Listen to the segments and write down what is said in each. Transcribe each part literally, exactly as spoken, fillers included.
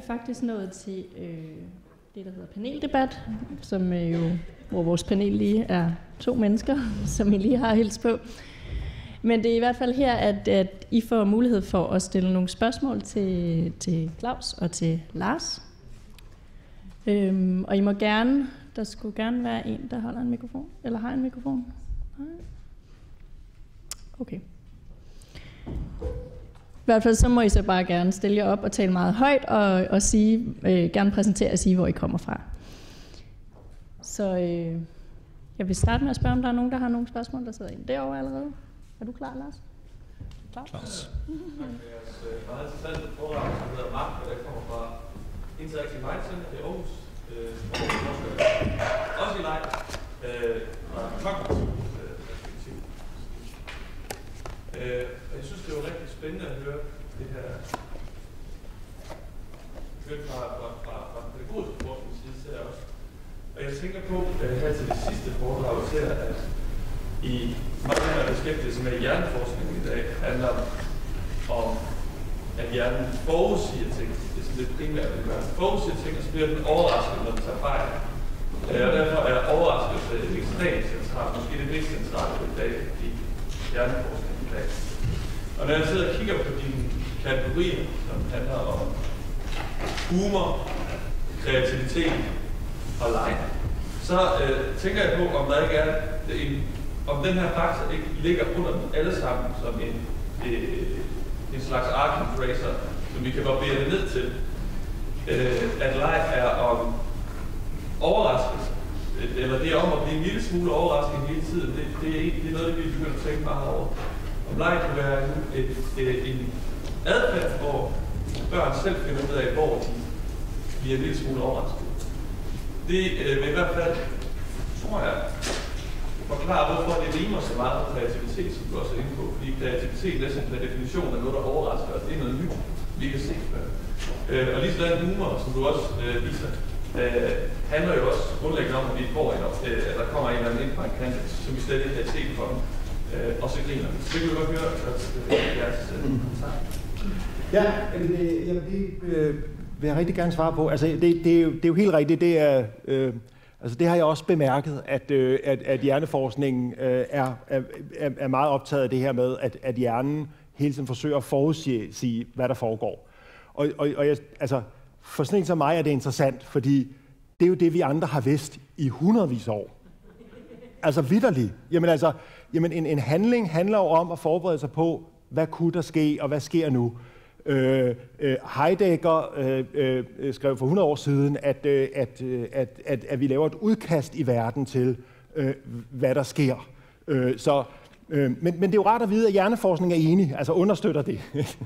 faktisk nået til øh, det, der hedder paneldebat, som øh, jo, hvor vores panel lige er to mennesker, som I lige har hilst på. Men det er i hvert fald her, at, at I får mulighed for at stille nogle spørgsmål til, til Claus og til Lars. Øhm, og I må gerne, der skulle gerne være en, der holder en mikrofon, eller har en mikrofon. Nej. Okay. I hvert fald så må I så bare gerne stille jer op og tale meget højt og, og sige, øh, gerne præsentere og sige, hvor I kommer fra. Så øh, jeg vil starte med at spørge, om der er nogen, der har nogle spørgsmål, der sidder inde derovre allerede. Er du klar, Lars? Claus? Claus. Meget interessant foredrag, som hedder M A P, og der kommer fra Interactive Mind Center i Aarhus. Også i leg fra kognitiv perspektiv. Jeg synes, det var rigtig spændende at høre det her hørt fra, fra, fra, fra den pædagogiske forskningens side til også. Og jeg tænker på, her til det sidste foredrag, til at i mange af beskæftigelser med hjerneforskningen i dag handler om, at hjernen forudsiger ting. Det er sådan lidt primært, at gøre. Forudsiger ting, og så bliver den overrasket, når den tager fejl. Og derfor er overraskelse ekstremt centralt, måske det mest centrale i dag i hjerneforskningen i dag. Og når jeg sidder og kigger på dine kategorier, som handler om humor, kreativitet og leg, så øh, tænker jeg på, om der ikke er en, om den her faktor ikke ligger under dem alle sammen som en, øh, en slags Arkham tracer, som vi kan barbere det ned til. Øh, at leg er om overraskelse, eller det er om at blive en lille smule overrasket hele tiden. Det, det, er, det er noget, vi begynder at tænke meget over. Om leg kan være en, et, et, en adfærd, hvor børn selv finder ud af, hvor de bliver en lille smule overrasket. Det øh, vil i hvert fald, tror jeg, forklare, hvorfor det rimer så meget på kreativitet, som du også er inde på. Fordi kreativitet næsten per definition er noget, der overrasker os. Det er noget nyt, vi kan se før. Øh, og lige sådan humor, som du også øh, viser, øh, handler jo også grundlæggende om, at vi får en, øh, at der kommer en eller anden ind fra en kant, som vi slet ikke har set for dem. Øh, og så griner vi. Så det kan vi godt høre, at øh, jeres øh, kommentar. Ja, det, jamen, det øh, vil jeg rigtig gerne svare på. Altså, det, det, er, jo, det er jo helt rigtigt. Det er... Øh, Altså det har jeg også bemærket, at, øh, at, at hjerneforskningen øh, er, er, er meget optaget af det her med, at, at hjernen hele tiden forsøger at forudsige, hvad der foregår. Og, og, og jeg, altså, for sådan en som mig er det interessant, fordi det er jo det, vi andre har vidst i hundredvis af år. Altså vitterligt. Jamen altså, jamen en, en handling handler jo om at forberede sig på, hvad kunne der ske, og hvad sker nu. Øh, øh, Heidegger øh, øh, skrev for hundrede år siden, at, øh, at, øh, at, at, at vi laver et udkast i verden til, øh, hvad der sker. Øh, så, øh, men, men det er jo rart at vide, at hjerneforskning er enig, altså understøtter det.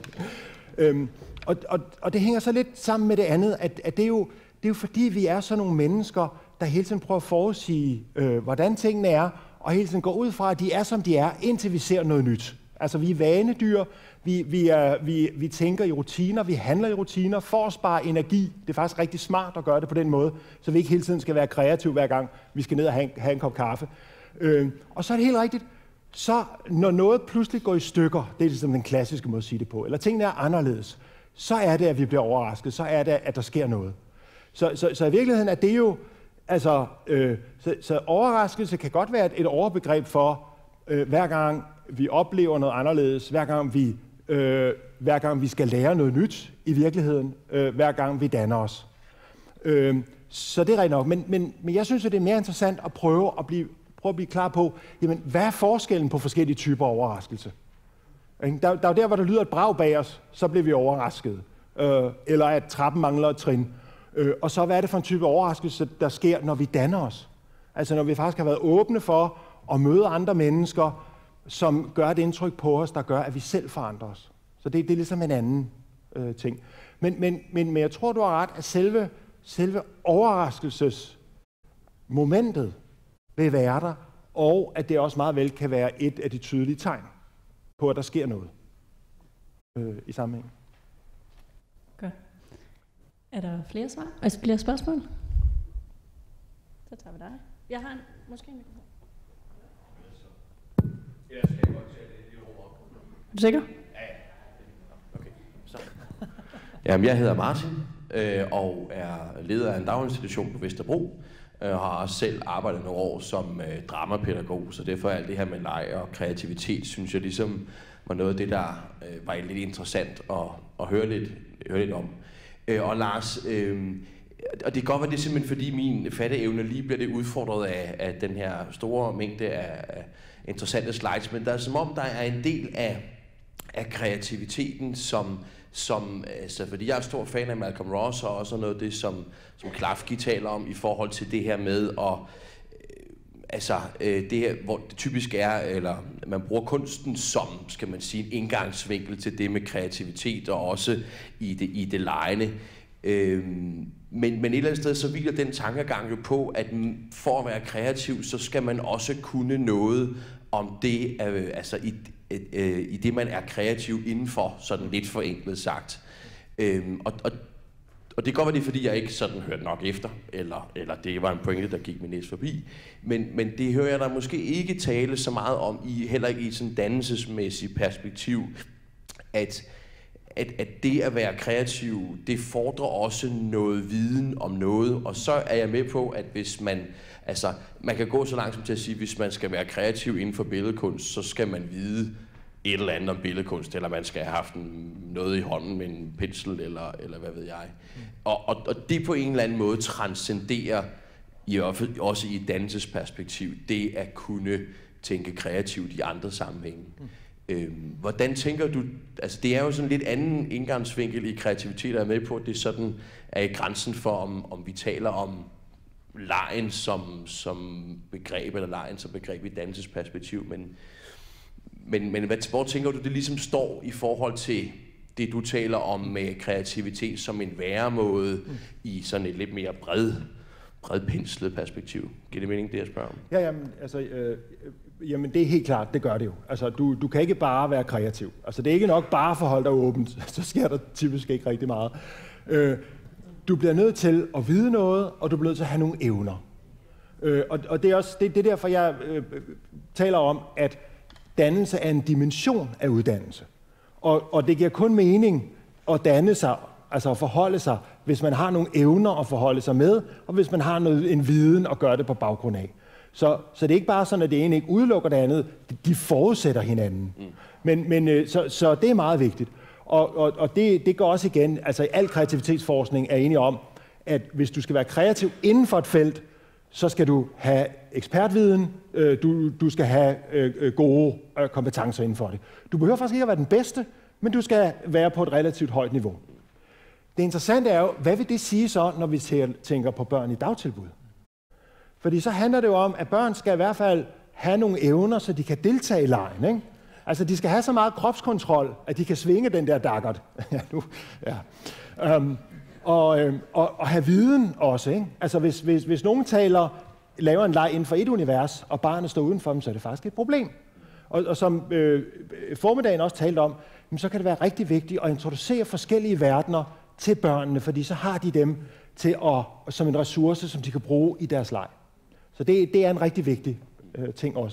øh, og, og, og det hænger så lidt sammen med det andet, at, at det, er jo, det er jo fordi, vi er sådan nogle mennesker, der hele tiden prøver at forudsige, øh, hvordan tingene er, og hele tiden går ud fra, at de er, som de er, indtil vi ser noget nyt. Altså, vi er vanedyr, vi, vi, er, vi, vi tænker i rutiner, vi handler i rutiner for at spare energi. Det er faktisk rigtig smart at gøre det på den måde, så vi ikke hele tiden skal være kreative hver gang, vi skal ned og have en, have en kop kaffe. Øh, og så er det helt rigtigt, så når noget pludselig går i stykker, det er ligesom den klassiske måde at sige det på, eller tingene er anderledes, så er det, at vi bliver overrasket, så er det, at der sker noget. Så, så, så i virkeligheden er det jo, altså, øh, så, så overraskelse kan godt være et, et overbegreb for, øh, hver gang vi oplever noget anderledes, hver gang vi, øh, hver gang vi skal lære noget nyt i virkeligheden, øh, hver gang vi danner os. Øh, så det er rigtigt nok, men, men, men jeg synes, at det er mere interessant at prøve at blive, prøve at blive klar på, jamen, hvad er forskellen på forskellige typer overraskelse? Der, der er jo der, hvor der lyder et brag bag os, så bliver vi overrasket. Øh, eller at trappen mangler et trin. Øh, og så hvad er det for en type overraskelse, der sker, når vi danner os? Altså når vi faktisk har været åbne for at møde andre mennesker, som gør et indtryk på os, der gør, at vi selv forandrer os. Så det, det er ligesom en anden øh, ting. Men, men, men, men jeg tror, du har ret, at selve, selve overraskelsesmomentet vil være der, og at det også meget vel kan være et af de tydelige tegn på, at der sker noget øh, i sammenhæng. Godt. Er der flere svar? Altså flere spørgsmål? Så tager vi dig. Jeg har en, måske en mikrofon. Jeg skal godt tage det i rum op. Er du sikker? Ja, ja. Okay, så. Jamen, jeg hedder Martin. øh, og er leder af en daginstitution på Vesterbro, og har også selv arbejdet nogle år som øh, dramapædagog, så derfor er alt det her med leg og kreativitet, synes jeg ligesom var noget af det, der øh, var lidt interessant at, at høre, lidt, høre lidt om. Øh, og Lars, øh, og det kan godt være, det er simpelthen fordi min fatteevne lige bliver det udfordret af, af den her store mængde af, af interessante slides, men der er som om, der er en del af, af kreativiteten, som, som altså, fordi jeg er stor fan af Malcolm Ross, og også noget af det, som, som Klafki taler om i forhold til det her med at altså øh, det her, hvor det typisk er, eller man bruger kunsten som, skal man sige, en indgangsvinkel til det med kreativitet, og også i det, i det legende. Øh, men, men et eller andet sted, så hviler den tankegang jo på, at for at være kreativ, så skal man også kunne noget om det, øh, altså i, øh, i det, man er kreativ indenfor, sådan lidt forenklet sagt. Øh, og, og Og det kan godt være, det er, fordi jeg ikke sådan hørte nok efter, eller, eller det var en pointe, der gik min næse forbi. Men, men det hører jeg der måske ikke tale så meget om, i, heller ikke i sådan dannelsesmæssigt perspektiv, at, at, at det at være kreativ, det fordrer også noget viden om noget. Og så er jeg med på, at hvis man, altså man kan gå så langt som til at sige, at hvis man skal være kreativ inden for billedkunst, så skal man vide et eller andet om billedkunst, eller man skal have haft en, noget i hånden med en pensel, eller, eller hvad ved jeg. Mm. Og, og, og det på en eller anden måde transcenderer, i, også i et dannelsesperspektiv, det at kunne tænke kreativt i andre sammenhænge. Mm. Øhm, hvordan tænker du, altså det er jo sådan lidt anden indgangsvinkel i kreativitet, der er med på, at det sådan er i grænsen for, om, om vi taler om legen som, som begreb, eller legen som begreb i dannelsesperspektiv, men Men, men hvad, hvor tænker du, det ligesom står i forhold til det, du taler om med kreativitet som en væremåde mm. i sådan et lidt mere bred, bredpenslet perspektiv? Giver det mening, det jeg spørger om? Ja, jamen, altså, øh, jamen, det er helt klart, det gør det jo. Altså, du, du kan ikke bare være kreativ. Altså, det er ikke nok bare at forholde dig åbent, så sker der typisk ikke rigtig meget. Øh, du bliver nødt til at vide noget, og du bliver nødt til at have nogle evner. Øh, og, og det er også det, det er derfor, jeg øh, taler om, at dannelse er en dimension af uddannelse. Og, og det giver kun mening at danne sig, altså at forholde sig, hvis man har nogle evner at forholde sig med, og hvis man har noget, en viden at gøre det på baggrund af. Så, så det er ikke bare sådan, at det ene ikke udelukker det andet, de forudsætter hinanden. Mm. Men, men så, så det er meget vigtigt. Og, og, og det, det går også igen, altså al kreativitetsforskning er enige om, at hvis du skal være kreativ inden for et felt, så skal du have ekspertviden, du, du skal have gode kompetencer inden for det. Du behøver faktisk ikke at være den bedste, men du skal være på et relativt højt niveau. Det interessante er jo, hvad vil det sige så, når vi tænker på børn i dagtilbud? Fordi så handler det jo om, at børn skal i hvert fald have nogle evner, så de kan deltage i legen, ikke? Altså, de skal have så meget kropskontrol, at de kan svinge den der daggert. ja, nu, ja. Um, Og, og, og have viden også, ikke? Altså hvis, hvis, hvis nogen taler, laver en leg inden for et univers, og barnet står udenfor dem, så er det faktisk et problem. Og, og som øh, formiddagen også talte om, så kan det være rigtig vigtigt at introducere forskellige verdener til børnene, fordi så har de dem til at, som en ressource, som de kan bruge i deres leg. Så det, det er en rigtig vigtig øh, ting også.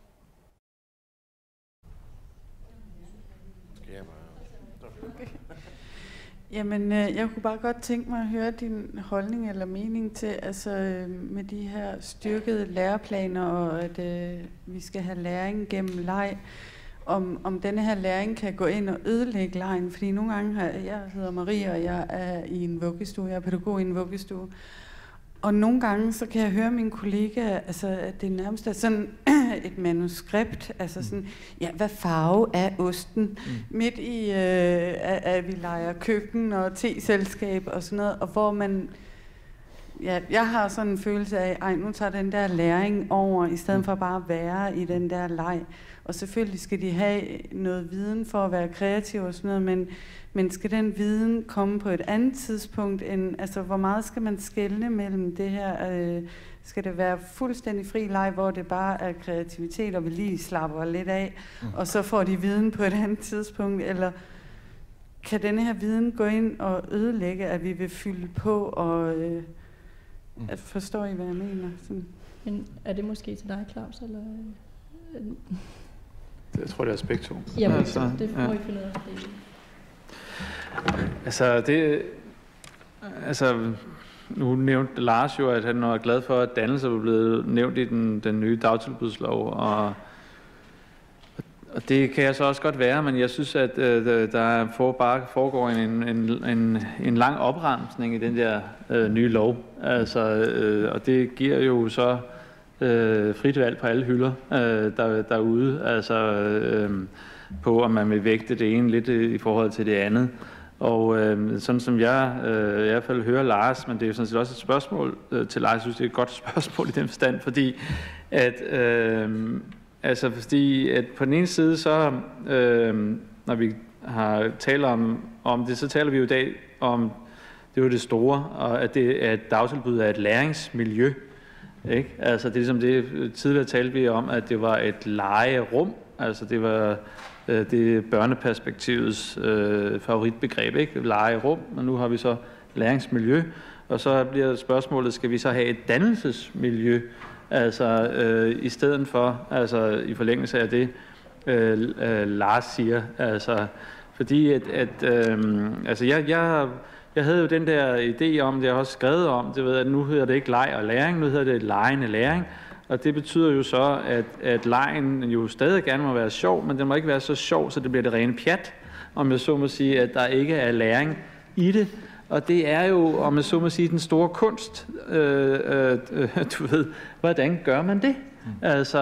Jamen, jeg kunne bare godt tænke mig at høre din holdning eller mening til, altså med de her styrkede læreplaner, og at øh, vi skal have læring gennem leg, om, om denne her læring kan gå ind og ødelægge legen, fordi nogle gange har, jeg hedder Maria, og jeg er i en vuggestue, jeg er pædagog i en vuggestue, og nogle gange så kan jeg høre mine kollegaer, altså at det nærmest er sådan et manuskript, altså sådan, ja, hvad farve er osten? Mm. Midt i, øh, at, at vi leger køkken og teselskab og sådan noget, og hvor man, ja, jeg har sådan en følelse af, ej, nu tager den der læring over, i stedet for bare at være i den der leg. Og selvfølgelig skal de have noget viden for at være kreative og sådan noget, men, men skal den viden komme på et andet tidspunkt end, altså hvor meget skal man skelne mellem det her, øh, skal det være fuldstændig fri leg, hvor det bare er kreativitet, og vi lige slapper lidt af, mm. og så får de viden på et andet tidspunkt, eller kan denne her viden gå ind og ødelægge, at vi vil fylde på, og øh, mm. at forstår I, hvad jeg mener? Sådan. Men er det måske til dig, Claus, eller? Jeg tror, det er begge to. Jamen, altså, det får ja. I finde ud af. Altså, det, Altså, nu nævnte Lars jo, at han var glad for, at dannelse var blevet nævnt i den, den nye dagtilbudslov, og, og det kan jeg så også godt være, men jeg synes, at øh, der for, bare foregår en, en, en, en lang opremsning i den der øh, nye lov, altså, øh, og det giver jo så øh, frit valg på alle hylder øh, der, derude, altså øh, på, om man vil vægte det ene lidt i forhold til det andet. Og øh, sådan som jeg øh, i hvert fald hører Lars, men det er jo sådan set også et spørgsmål øh, til Lars, jeg synes det er et godt spørgsmål i den forstand, fordi at, øh, altså fordi at på den ene side så, øh, når vi har talt om, om det, så taler vi jo i dag om, det er jo det store, og at, det, at dagtilbud er et læringsmiljø, ikke? Altså det er ligesom det, tidligere talte vi om, at det var et legerum, altså det var det er børneperspektivets øh, favoritbegreb, ikke? Legerum, og nu har vi så læringsmiljø, og så bliver spørgsmålet, skal vi så have et dannelsesmiljø, altså øh, i stedet for, altså i forlængelse af det, øh, øh, Lars siger, altså fordi at, at øh, altså jeg, jeg, jeg havde jo den der idé om, det jeg har også skrevet om, det ved at nu hedder det ikke leg og læring, nu hedder det legende læring. Og det betyder jo så, at, at legen jo stadig gerne må være sjov, men den må ikke være så sjov, så det bliver det rene pjat, om jeg så må sige, at der ikke er læring i det. Og det er jo, om jeg så må sige, den store kunst. Øh, øh, du ved, hvordan gør man det? Mm. Altså,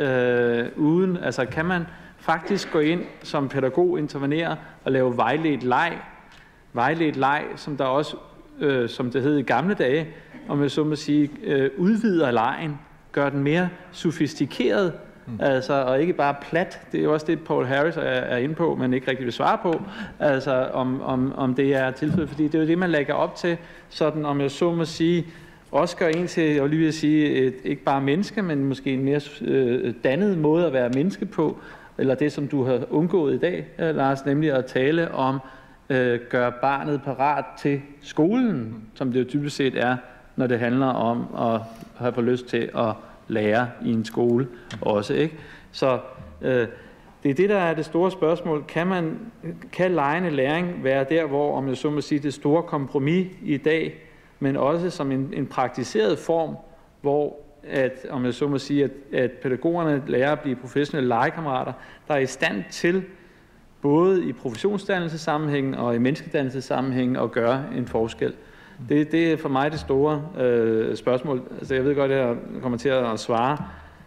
øh, uden, altså kan man faktisk gå ind som pædagog, intervenere og lave vejledt leg, vejledt leg, som der også, øh, som det hed i gamle dage, om jeg så må sige, øh, udvider legen, gør den mere sofistikeret, mm. altså, og ikke bare plat. Det er jo også det, Paul Harris er, er inde på, men ikke rigtig vil svare på, altså om, om, om det er tilfældet, fordi det er jo det, man lægger op til, sådan om jeg så må sige, også gør en til, jeg vil lige vil sige, et, ikke bare menneske, men måske en mere øh, dannet måde at være menneske på, eller det, som du har undgået i dag, øh, Lars, nemlig at tale om, øh, gøre barnet parat til skolen, mm. som det jo typisk set er, når det handler om at have for lyst til at lære i en skole også, ikke? Så øh, det er det, der er det store spørgsmål. Kan man, kan legende læring være der, hvor, om jeg så må sige, det store kompromis i dag, men også som en, en praktiseret form, hvor, at, om jeg så må sige, at, at pædagogerne lærer at blive professionelle legekammerater, der er i stand til, både i professionsdannelsessammenhængen og i menneskedannelsessammenhængen, at gøre en forskel. Det, det er for mig det store øh, spørgsmål. Altså, jeg ved godt, at jeg kommer til at svare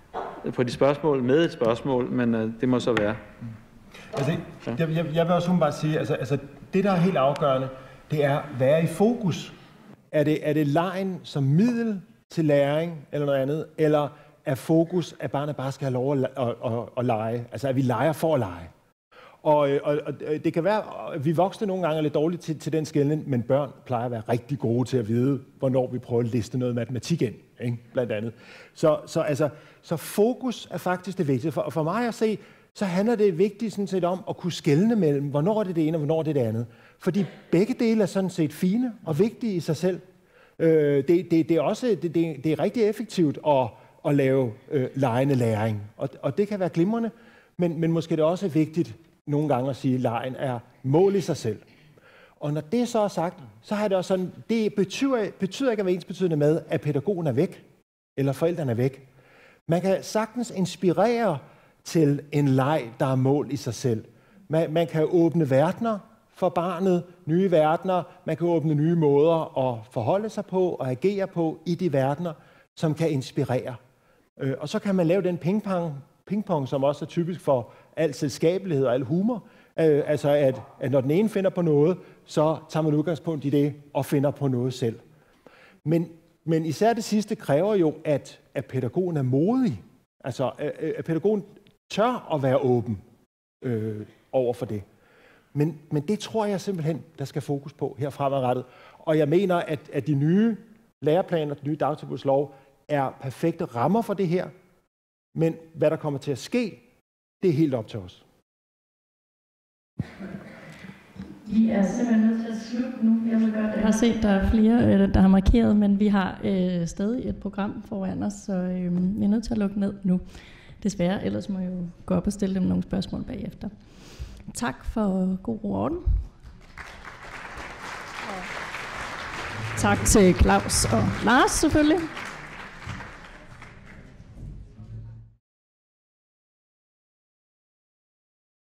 på de spørgsmål med et spørgsmål, men øh, det må så være. Altså, jeg, jeg, jeg vil også bare sige, altså, altså det, der er helt afgørende, det er, hvad er i fokus? Er det, er det legen som middel til læring eller noget andet, eller er fokus, at barnet bare skal have lov at, at, at, at lege? Altså, at vi leger for at lege? Og, og, og det kan være, at vi voksne nogle gange er lidt dårlige til, til den skelnen, men børn plejer at være rigtig gode til at vide, hvornår vi prøver at liste noget matematik ind, ikke? Blandt andet. Så, så, altså, så fokus er faktisk det vigtige. For, og for mig at se, så handler det vigtigt sådan set om at kunne skelne mellem, hvornår er det det ene og hvornår er det det andet. Fordi begge dele er sådan set fine og vigtige i sig selv. Øh, det, det, det, er også, det, det, det er rigtig effektivt at, at lave øh, legende læring, og, og det kan være glimrende, men, men måske det er også vigtigt nogle gange at sige, at legen er mål i sig selv. Og når det så er sagt, så har det også sådan, det betyder, betyder ikke at være ensbetydende med, at pædagogen er væk, eller forældrene er væk. Man kan sagtens inspirere til en leg, der er mål i sig selv. Man, man kan åbne verdener for barnet, nye verdener, man kan åbne nye måder at forholde sig på og agere på i de verdener, som kan inspirere. Og så kan man lave den pingpong, pingpong som også er typisk for al selskabelighed og al humor. Altså at, at når den ene finder på noget, så tager man udgangspunkt i det og finder på noget selv. Men, men især det sidste kræver jo, at, at pædagogen er modig. Altså at, at pædagogen tør at være åben øh, over for det. Men, men det tror jeg simpelthen, der skal fokus på her fremadrettet. Og jeg mener, at, at de nye læreplaner, de nye dagtilbudslov, er perfekte rammer for det her. Men hvad der kommer til at ske, det er helt op til os. Vi er simpelthen nødt til at slutte nu. Jeg vil godt, jeg har set, der er flere, der har markeret, men vi har øh, stadig et program foran os, så øh, vi er nødt til at lukke ned nu. Desværre, ellers må jeg jo gå op og stille dem nogle spørgsmål bagefter. Tak for god ro og orden. Tak til Claus og Lars selvfølgelig.